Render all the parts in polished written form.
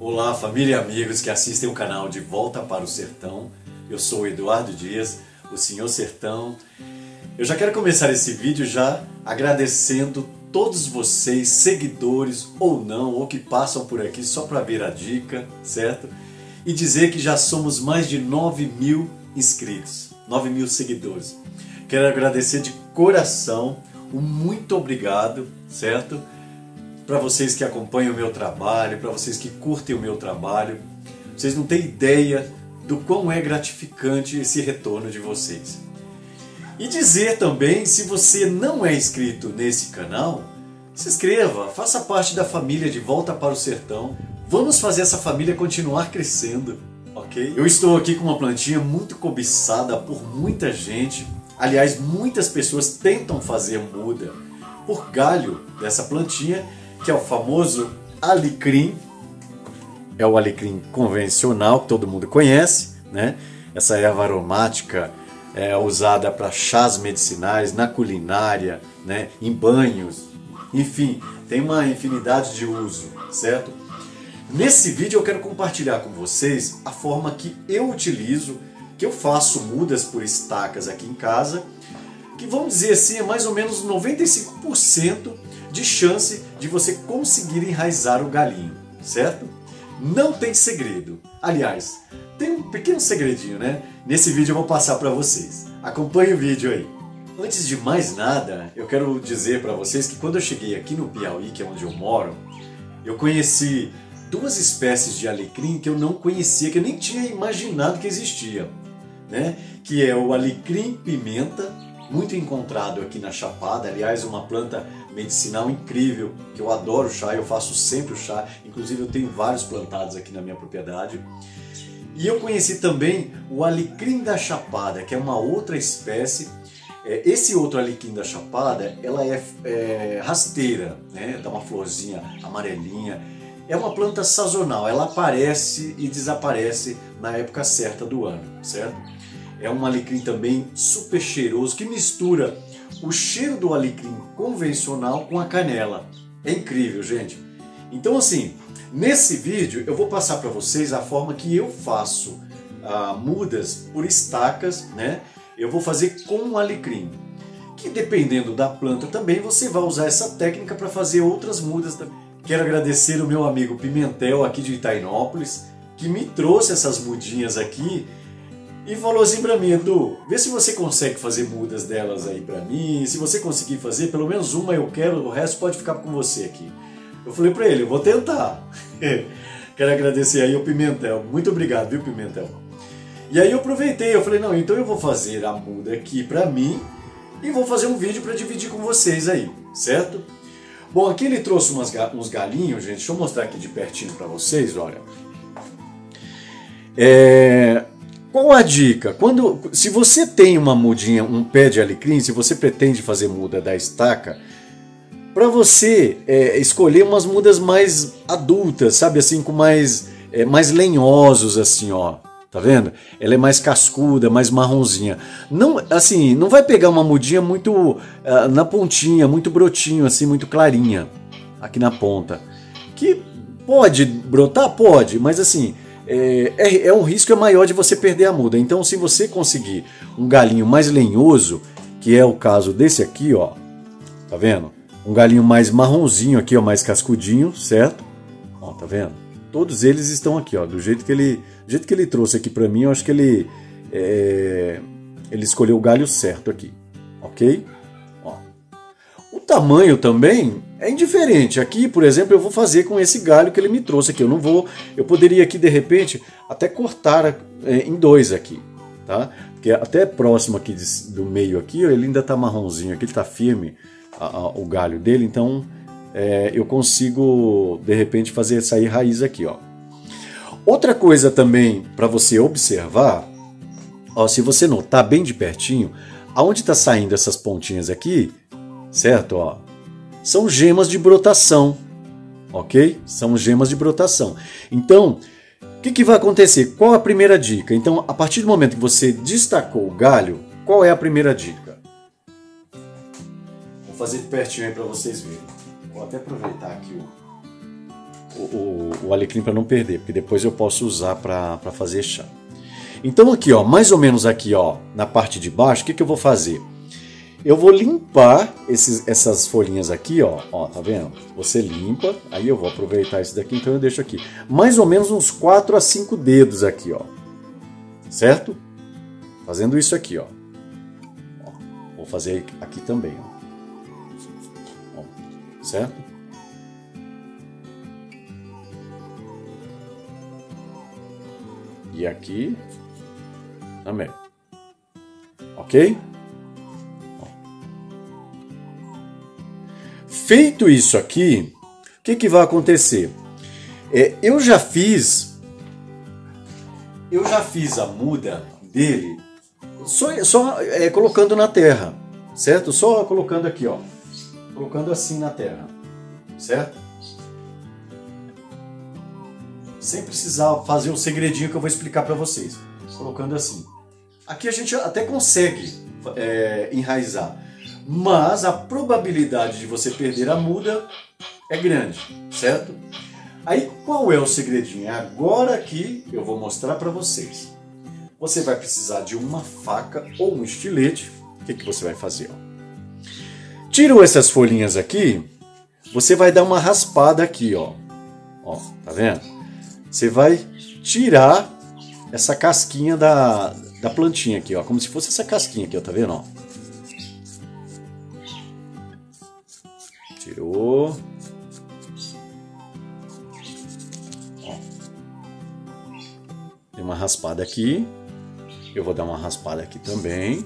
Olá, família e amigos que assistem o canal De Volta para o Sertão. Eu sou o Eduardo Dias, o Senhor Sertão. Eu já quero começar esse vídeo já agradecendo todos vocês, seguidores ou não, ou que passam por aqui só para ver a dica, certo? E dizer que já somos mais de 9.000 inscritos, 9.000 seguidores. Quero agradecer de coração, um muito obrigado, certo? Para vocês que acompanham o meu trabalho, para vocês que curtem o meu trabalho. Vocês não têm ideia do quão é gratificante esse retorno de vocês. E dizer também, se você não é inscrito nesse canal, se inscreva, faça parte da família De Volta para o Sertão. Vamos fazer essa família continuar crescendo, ok? Eu estou aqui com uma plantinha muito cobiçada por muita gente. Aliás, muitas pessoas tentam fazer muda por galho dessa plantinha, que é o famoso alecrim. É o alecrim convencional, que todo mundo conhece, né? Essa erva aromática é usada para chás medicinais, na culinária, né? Em banhos, enfim, tem uma infinidade de uso, certo? Nesse vídeo eu quero compartilhar com vocês a forma que eu utilizo, que eu faço mudas por estacas aqui em casa, que vamos dizer assim, é mais ou menos 95% de chance de você conseguir enraizar o galinho, certo? Não tem segredo. Aliás, tem um pequeno segredinho, né? Nesse vídeo eu vou passar para vocês. Acompanhe o vídeo aí. Antes de mais nada, eu quero dizer para vocês que quando eu cheguei aqui no Piauí, que é onde eu moro, eu conheci duas espécies de alecrim que eu não conhecia, que eu nem tinha imaginado que existia, né? Que é o alecrim pimenta, muito encontrado aqui na Chapada, aliás, uma planta medicinal incrível, que eu adoro chá, eu faço sempre o chá, inclusive eu tenho vários plantados aqui na minha propriedade. E eu conheci também o alecrim da Chapada, que é uma outra espécie. Esse outro alecrim da Chapada, ela é rasteira, né? Dá uma florzinha amarelinha. É uma planta sazonal, ela aparece e desaparece na época certa do ano, certo? É um alecrim também super cheiroso, que mistura o cheiro do alecrim convencional com a canela. É incrível, gente. Então assim, nesse vídeo eu vou passar para vocês a forma que eu faço mudas por estacas, né? Eu vou fazer com o alecrim, que dependendo da planta também você vai usar essa técnica para fazer outras mudas também. Quero agradecer o meu amigo Pimentel aqui de Itainópolis, que me trouxe essas mudinhas aqui e falou assim pra mim: Edu, vê se você consegue fazer mudas delas aí pra mim. Se você conseguir fazer, pelo menos uma eu quero, o resto pode ficar com você aqui. Eu falei pra ele, eu vou tentar. Quero agradecer aí o Pimentel. Muito obrigado, viu, Pimentel? E aí eu aproveitei, eu falei, não, então eu vou fazer a muda aqui pra mim e vou fazer um vídeo pra dividir com vocês aí, certo? Bom, aqui ele trouxe uns galinhos, gente. Deixa eu mostrar aqui de pertinho pra vocês, olha. Qual a dica? Se você tem uma mudinha, um pé de alecrim, se você pretende fazer muda da estaca, para você escolher umas mudas mais adultas, sabe, assim, com mais lenhosos, assim, ó, tá vendo? Ela é mais cascuda, mais marronzinha. Não, assim, não vai pegar uma mudinha muito na pontinha, muito brotinho, assim, muito clarinha, aqui na ponta. Que pode brotar? Pode, mas assim, um risco maior de você perder a muda. Então, se você conseguir um galinho mais lenhoso, que é o caso desse aqui, ó, tá vendo? Um galinho mais marronzinho aqui, ó, mais cascudinho, certo? Ó, tá vendo? Todos eles estão aqui, ó, do jeito que ele trouxe aqui pra mim. Eu acho que ele escolheu o galho certo aqui, ok? Ó. O tamanho também é indiferente. Aqui, por exemplo, eu vou fazer com esse galho que ele me trouxe aqui. Eu poderia aqui, de repente, até cortar em dois aqui, tá? Porque até próximo aqui do meio aqui, ó, ele ainda tá marronzinho aqui, ele tá firme, o galho dele, então eu consigo, de repente, fazer sair raiz aqui, ó. Outra coisa também para você observar, ó, se você notar bem de pertinho, aonde está saindo essas pontinhas aqui, certo? Ó, são gemas de brotação, ok? São gemas de brotação. Então, o que vai acontecer? Qual a primeira dica? Então, a partir do momento que você destacou o galho, qual é a primeira dica? Vou fazer de pertinho aí para vocês verem. Vou até aproveitar aqui o alecrim para não perder, porque depois eu posso usar para fazer chá. Então aqui, ó, mais ou menos aqui, ó, na parte de baixo, o que eu vou fazer? Eu vou limpar essas folhinhas aqui, ó, tá vendo? Você limpa, aí eu vou aproveitar esse daqui, então eu deixo aqui. Mais ou menos uns 4 a 5 dedos aqui, ó. Certo? Fazendo isso aqui, ó. Vou fazer aqui também, ó. Certo? E aqui também. Ok? Feito isso aqui, o que vai acontecer? Eu já fiz a muda dele só colocando na terra, certo? Só colocando aqui, ó, colocando assim na terra, certo? Sem precisar fazer o segredinho que eu vou explicar para vocês, colocando assim. Aqui a gente até consegue enraizar, mas a probabilidade de você perder a muda é grande, certo? Aí qual é o segredinho? É agora que eu vou mostrar para vocês. Você vai precisar de uma faca ou um estilete. O que você vai fazer? Tirou essas folhinhas aqui, você vai dar uma raspada aqui, ó. Tá vendo? Você vai tirar essa casquinha da plantinha aqui, ó, como se fosse essa casquinha aqui, ó, tá vendo? Ó. Tirou. Ó. Dei uma raspada aqui. Eu vou dar uma raspada aqui também.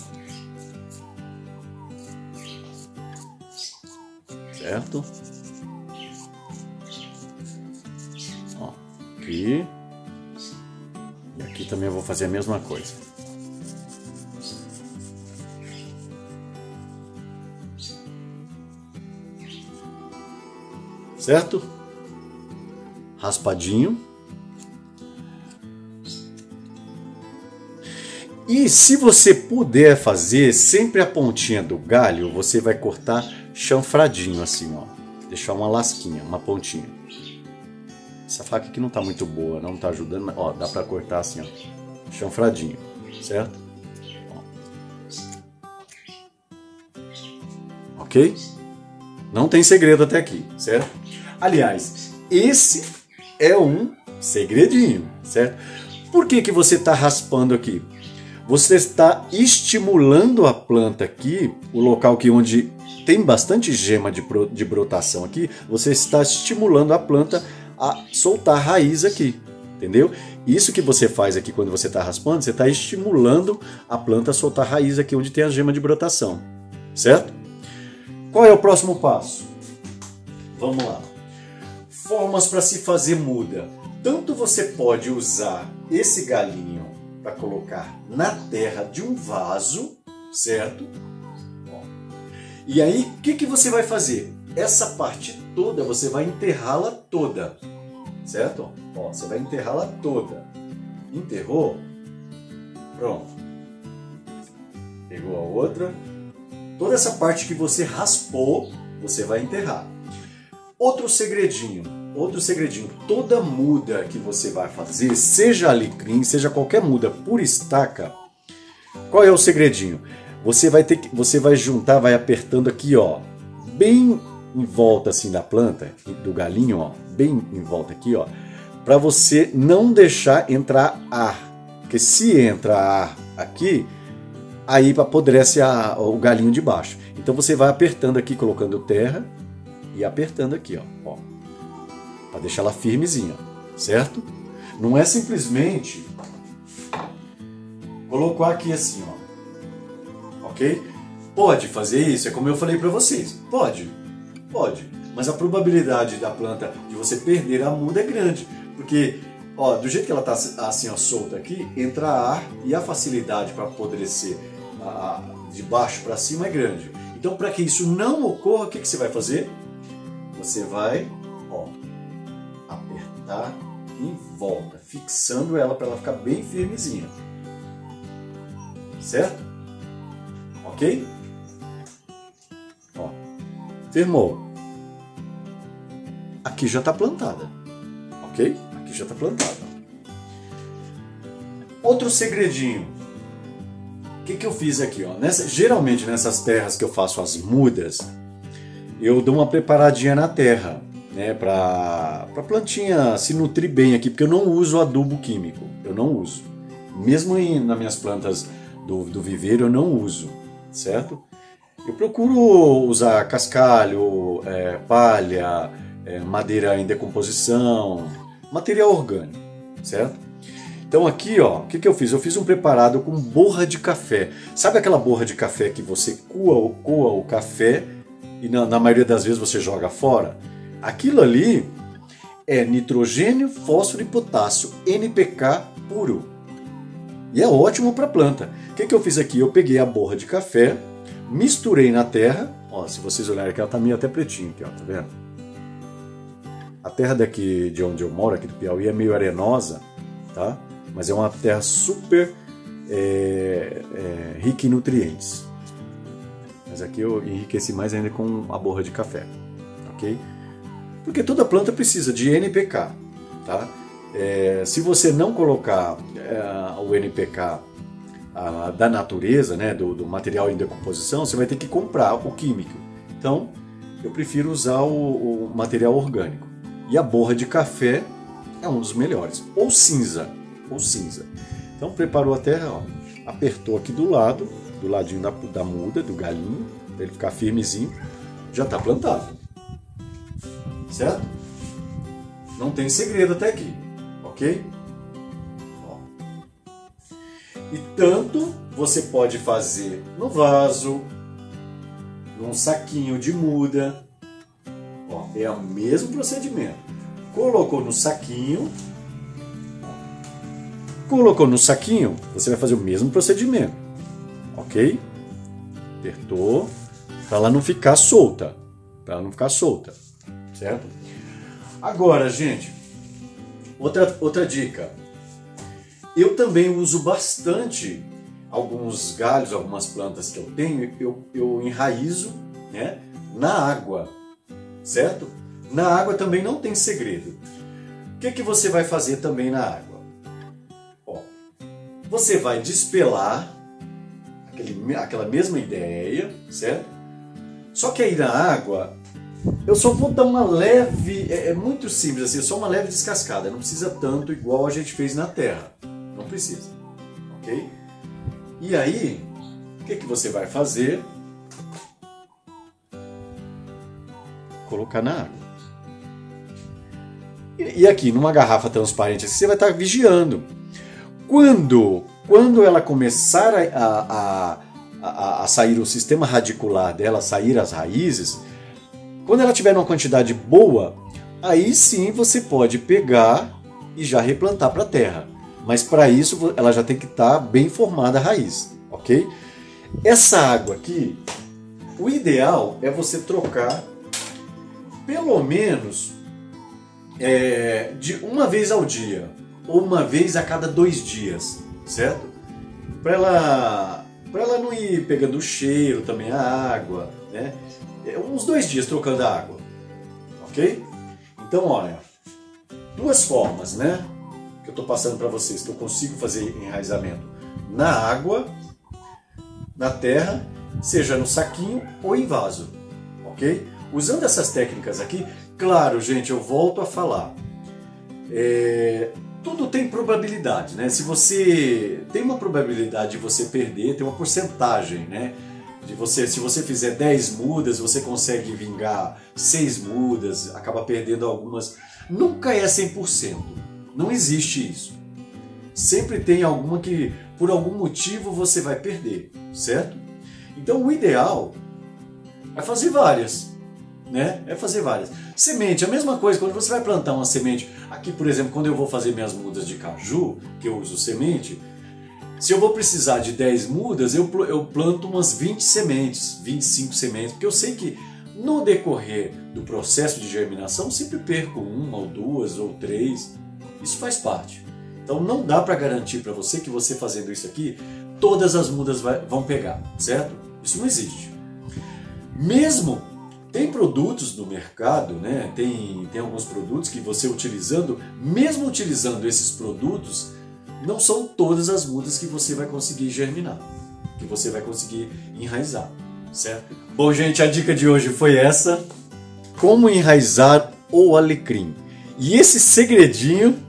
Certo? Ó, aqui. E aqui também eu vou fazer a mesma coisa. Certo? Raspadinho. E se você puder fazer sempre a pontinha do galho, você vai cortar chanfradinho assim, ó. Deixar uma lasquinha, uma pontinha. Essa faca aqui não tá muito boa, não tá ajudando, mas, ó, dá pra cortar assim, ó. Chanfradinho, certo? Ó. Ok? Não tem segredo até aqui, certo? Aliás, esse é um segredinho, certo? Por que você está raspando aqui? Você está estimulando a planta aqui, o local que onde tem bastante gema de brotação aqui, você está estimulando a planta a soltar raiz aqui, entendeu? Isso que você faz aqui quando você está raspando, você está estimulando a planta a soltar raiz aqui onde tem a gema de brotação, certo? Qual é o próximo passo? Vamos lá. Formas para se fazer muda. Tanto você pode usar esse galinho para colocar na terra de um vaso, certo? Ó. E aí, o que você vai fazer? Essa parte toda, você vai enterrá-la toda, certo? Ó, você vai enterrá-la toda. Enterrou? Pronto. Pegou a outra. Toda essa parte que você raspou, você vai enterrar. Outro segredinho, toda muda que você vai fazer, seja alecrim, seja qualquer muda por estaca, qual é o segredinho? Você vai juntar, vai apertando aqui, ó, bem em volta assim da planta, do galinho, ó, bem em volta aqui, ó, para você não deixar entrar ar, porque se entra ar aqui, aí apodrece o galinho de baixo. Então você vai apertando aqui, colocando terra e apertando aqui, ó, para deixar ela firmezinha, certo? Não é simplesmente colocar aqui assim, ó, ok? Pode fazer isso, é como eu falei para vocês, pode, mas a probabilidade da planta de você perder a muda é grande, porque, ó, do jeito que ela tá assim, ó, solta aqui, entra ar e a facilidade para apodrecer de baixo para cima é grande. Então, para que isso não ocorra, o que você vai fazer? Você vai, ó, apertar em volta, fixando ela para ela ficar bem firmezinha. Certo? Ok? Ó, firmou. Aqui já está plantada. ok? Aqui já está plantado. Outro segredinho. O que eu fiz aqui? Ó? Geralmente nessas terras que eu faço as mudas, eu dou uma preparadinha na terra, né, para a plantinha se nutrir bem aqui, porque eu não uso adubo químico, eu não uso. Mesmo nas minhas plantas do viveiro eu não uso, certo? Eu procuro usar cascalho, palha, madeira em decomposição, material orgânico, certo? Então aqui, ó, o que eu fiz? Eu fiz um preparado com borra de café. Sabe aquela borra de café que você coa o café e na maioria das vezes você joga fora? Aquilo ali é nitrogênio, fósforo e potássio, NPK puro. E é ótimo para a planta. O que eu fiz aqui? Eu peguei a borra de café, misturei na terra. Ó, se vocês olharem aqui, ela tá meio até pretinha aqui, ó, tá vendo? A terra daqui de onde eu moro, aqui do Piauí, é meio arenosa, tá? Mas é uma terra super rica em nutrientes. Mas aqui eu enriqueci mais ainda com a borra de café, ok? Porque toda planta precisa de NPK, tá? Se você não colocar o NPK da natureza, né, do material em decomposição, você vai ter que comprar o químico. Então, eu prefiro usar o material orgânico. E a borra de café é um dos melhores. Ou cinza. Então, preparou a terra, ó, apertou aqui do ladinho da muda, do galinho, para ele ficar firmezinho, já está plantado. Certo? Não tem segredo até aqui, ok? Ó. E tanto você pode fazer no vaso, num saquinho de muda. Ó, é o mesmo procedimento. Colocou no saquinho, você vai fazer o mesmo procedimento, ok? Apertou, para ela não ficar solta, certo? Agora, gente, outra dica. Eu também uso bastante alguns galhos, algumas plantas que eu tenho, eu enraizo, né, na água, certo? Na água também não tem segredo. O que você vai fazer também na água? Ó, você vai despelar aquela mesma ideia, certo? Só que aí na água, eu só vou dar uma leve, é muito simples assim, só uma leve descascada, não precisa tanto igual a gente fez na terra, não precisa, ok? E aí, o que você vai fazer? Colocar na água. E aqui, numa garrafa transparente, assim, você vai estar vigiando. Quando ela começar a sair o sistema radicular dela, sair as raízes, quando ela tiver uma quantidade boa, aí sim você pode pegar e já replantar para a terra. Mas para isso ela já tem que estar bem formada a raiz, ok? Essa água aqui, o ideal é você trocar pelo menos de uma vez ao dia ou uma vez a cada 2 dias, certo? Para ela não ir pegando o cheiro também a água, né? Uns 2 dias trocando a água, ok? Então, olha, 2 formas, né? Que eu estou passando para vocês, que eu consigo fazer enraizamento na água, na terra, seja no saquinho ou em vaso, ok? Usando essas técnicas aqui, claro, gente, eu volto a falar, tudo tem probabilidade, né? Se você tem uma probabilidade de você perder, tem uma porcentagem, né? Se você fizer 10 mudas, você consegue vingar 6 mudas, acaba perdendo algumas. Nunca é 100%. Não existe isso. Sempre tem alguma que, por algum motivo, você vai perder, certo? Então, o ideal é fazer várias, né? Semente, a mesma coisa, quando você vai plantar uma semente. Aqui, por exemplo, quando eu vou fazer minhas mudas de caju, que eu uso semente, se eu vou precisar de 10 mudas, eu planto umas 20 sementes, 25 sementes, porque eu sei que no decorrer do processo de germinação sempre perco 1 ou 2 ou 3, isso faz parte. Então não dá para garantir para você que você fazendo isso aqui, todas as mudas vão pegar, certo? Isso não existe. Mesmo Tem produtos no mercado, né? Tem alguns produtos que você utilizando, mesmo utilizando esses produtos, não são todas as mudas que você vai conseguir germinar, que você vai conseguir enraizar, certo? Bom, gente, a dica de hoje foi essa: como enraizar o alecrim. E esse segredinho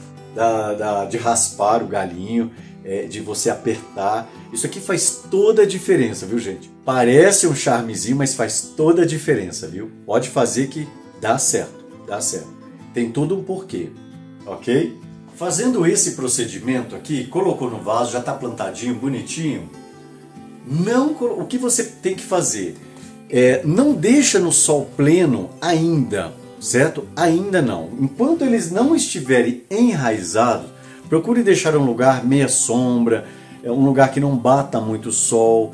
de raspar o galinho, de você apertar, isso aqui faz toda a diferença, viu, gente? Parece um charmezinho, mas faz toda a diferença, viu? Pode fazer que dá certo, dá certo. Tem todo um porquê, ok? Fazendo esse procedimento aqui, colocou no vaso, já está plantadinho, bonitinho. O que você tem que fazer? Não deixa no sol pleno ainda, certo? Ainda não. Enquanto eles não estiverem enraizados, procure deixar um lugar meia sombra, um lugar que não bata muito sol.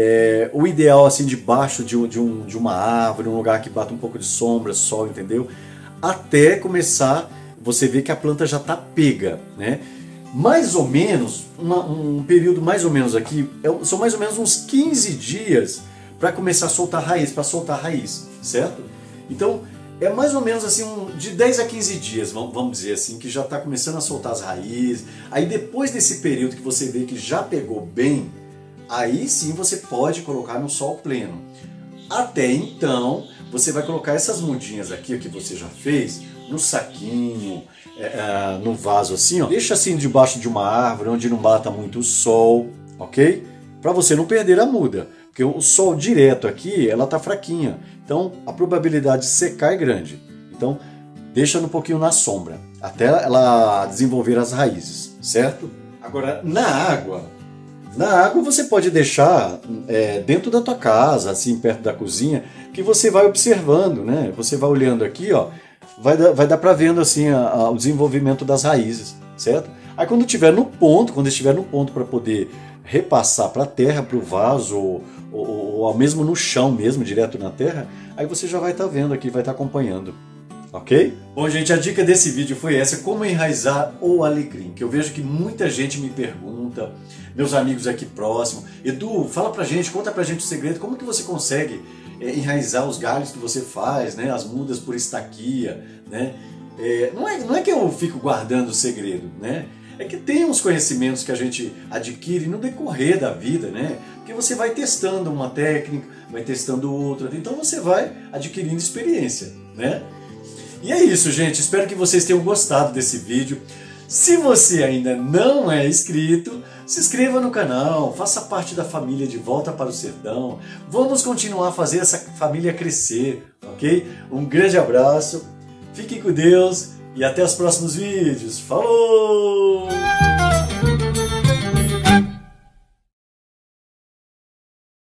O ideal assim debaixo de uma árvore, um lugar que bata um pouco de sombra, sol, entendeu? Até começar, você vê que a planta já está pega, né? Mais ou menos, um período mais ou menos aqui, são mais ou menos uns 15 dias para começar a soltar raiz, certo? Então, é mais ou menos assim, de 10 a 15 dias, vamos dizer assim, que já está começando a soltar as raízes. Aí depois desse período que você vê que já pegou bem, aí sim você pode colocar no sol pleno. Até então, você vai colocar essas mudinhas aqui, que você já fez, no saquinho, no vaso assim, ó. Deixa assim debaixo de uma árvore, onde não bata muito o sol, ok? Para você não perder a muda. Porque o sol direto aqui, ela tá fraquinha. Então, a probabilidade de secar é grande. Então, deixa um pouquinho na sombra, até ela desenvolver as raízes, certo? Agora, na água você pode deixar dentro da tua casa, assim, perto da cozinha, que você vai observando, né? Você vai olhando aqui, ó, vai dar para vendo assim o desenvolvimento das raízes, certo? Aí quando estiver no ponto para poder repassar para a terra, para o vaso, ou mesmo no chão mesmo, direto na terra, aí você já vai estar vendo aqui, vai estar acompanhando, ok? Bom, gente, a dica desse vídeo foi essa: como enraizar o alecrim, que eu vejo que muita gente me pergunta, meus amigos aqui próximos. Edu, fala pra gente, conta pra gente o segredo, como que você consegue enraizar os galhos que você faz, né? As mudas por estaquia, né? Não é que eu fico guardando o segredo, né? É que tem uns conhecimentos que a gente adquire no decorrer da vida, né? Porque você vai testando uma técnica, vai testando outra, então você vai adquirindo experiência, né? E é isso, gente. Espero que vocês tenham gostado desse vídeo. Se você ainda não é inscrito, se inscreva no canal, faça parte da família de Volta para o Sertão. Vamos continuar a fazer essa família crescer, ok? Um grande abraço, fiquem com Deus e até os próximos vídeos. Falou!